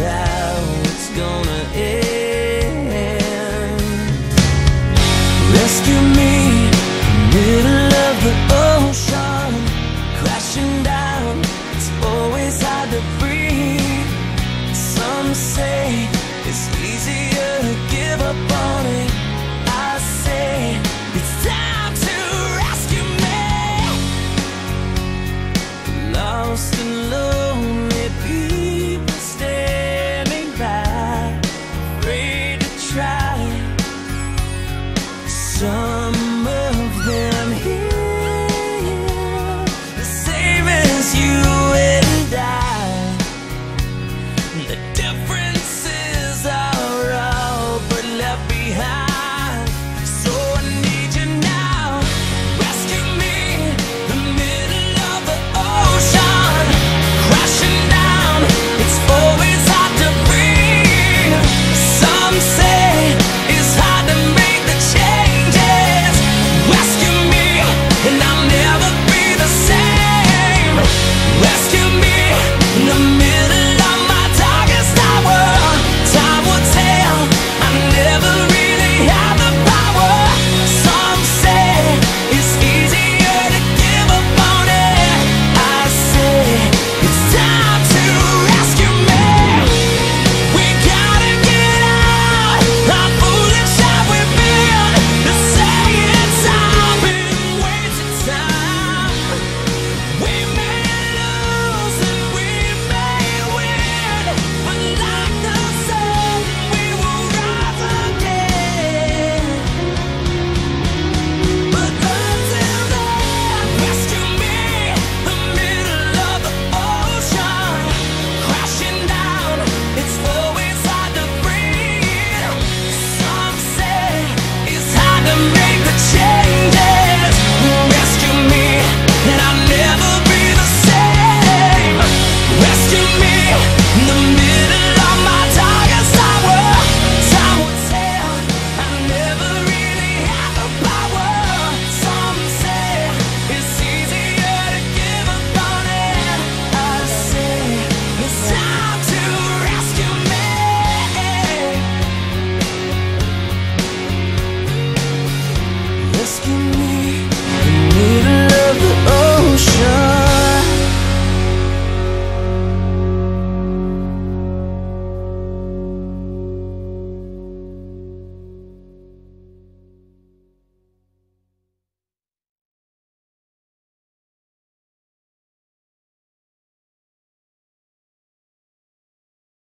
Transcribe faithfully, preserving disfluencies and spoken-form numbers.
how it's gonna end. Rescue me, middle of the ocean, crashing down, it's always hard to breathe. Some say it's easier to give up on it. I say it's time to rescue me. Lost and lonely people standing by, afraid to try. Some of them here, the same as you and I. The difference